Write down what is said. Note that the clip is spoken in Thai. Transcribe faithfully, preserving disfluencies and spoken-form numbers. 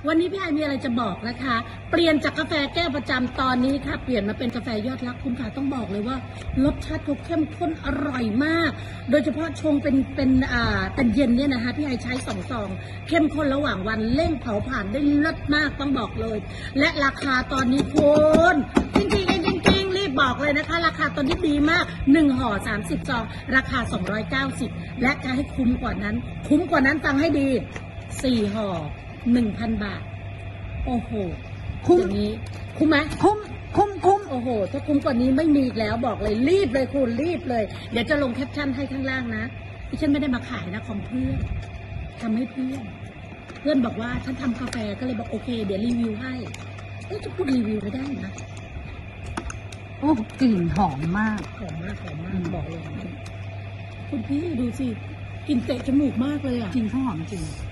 วันนี้พี่ไอมีอะไรจะบอกนะคะ เปลี่ยนจากกาแฟแก้วประจำตอนนี้ค่ะเปลี่ยนมาเป็นกาแฟยอดรักคุณค่ะต้องบอกเลยว่ารสชาติเขาเข้มข้นอร่อยมาก โดยเฉพาะชงเป็นเป็นอ่าเป็นเย็นเนี่ยนะคะพี่ไอใช้สองซองเข้มข้นระหว่างวันเร่งเผาผ่านได้เลิศมากต้องบอกเลย และราคาตอนนี้คุณจริงๆจริงๆจริงๆรีบบอกเลยนะคะราคาตอนนี้ดีมากหนึ่งห่อสามสิบซองราคาสองร้อยเก้าสิบและจะให้คุ้มกว่านั้น คุ้มกว่านั้นฟังให้ดีสี่ห่อหนึ่งพันบาทโอ้โหคุ้มอย่างนี้คุ้มไหมคุ้มคุ้มคุ้มโอ้โหถ้าคุ้มกว่านี้ไม่มีอีกแล้วบอกเลยรีบเลยคุณรีบเลยเดี๋ยวจะลงแคปชั่นให้ข้างล่างนะที่ฉันไม่ได้มาขายนะของเพื่อนทำให้เพื่อนเพื่อนบอกว่าฉันทำกาแฟก็เลยบอกโอเคเดี๋ยวรีวิวให้เอ๊ะจะพูดรีวิวไม่ได้นะโอ้กลิ่นหอมมากหอมมากหอมมากบอกเลยคุณพี่ดูสิกลิ่นเตะจมูกมากเลยอ่ะจริงเขาหอมจริง